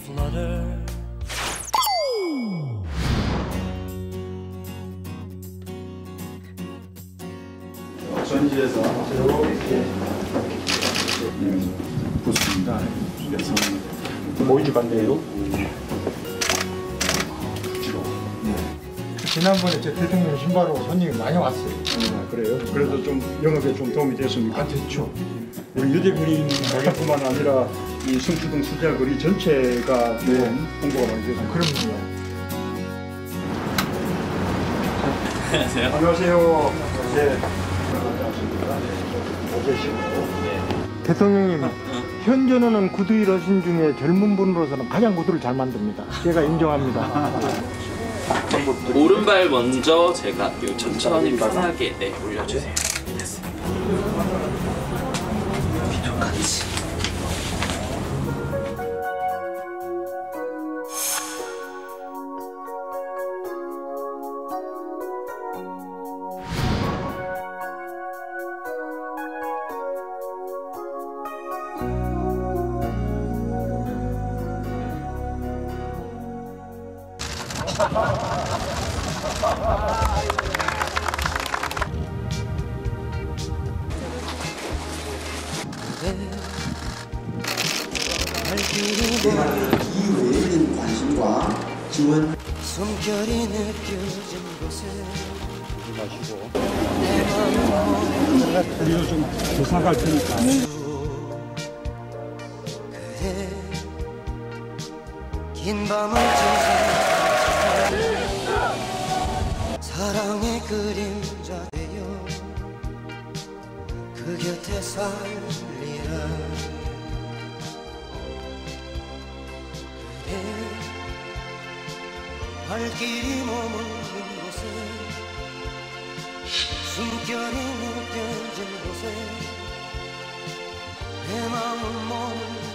flutter. 전지에서 이렇게 붙습니다. 그래서 모이지 반대로. 지난번에 제 대통령 신발로 손님이 많이 왔어요. 그래요. 그래도 좀 영업에 좀 도움이 됐습니까? 아, 됐죠. 우리 유 대표님 가게뿐만 아니라 이 성수동 수자거리 전체가 좀 홍보가 많이 됐습니다. 그럼요. 안녕하세요. 안녕하세요. 네. 대통령님, 현존하는 구두 일하신 중에 젊은 분으로서는 가장 구두를 잘 만듭니다. 제가 인정합니다. 오른발 먼저 제가 요 천천히 편하게 올려주세요. 됐습니다. 비교같이. 이외의 관심과 지원 숨결이 느껴진 곳에 우리도 좀 조사갈 테니까. 그대 긴 밤을 지새워 사랑의 그림자 되어 그 곁에 살리라. 그대 발길이 머무는 곳에 숨결이 느껴진 곳에 내 마음 머물러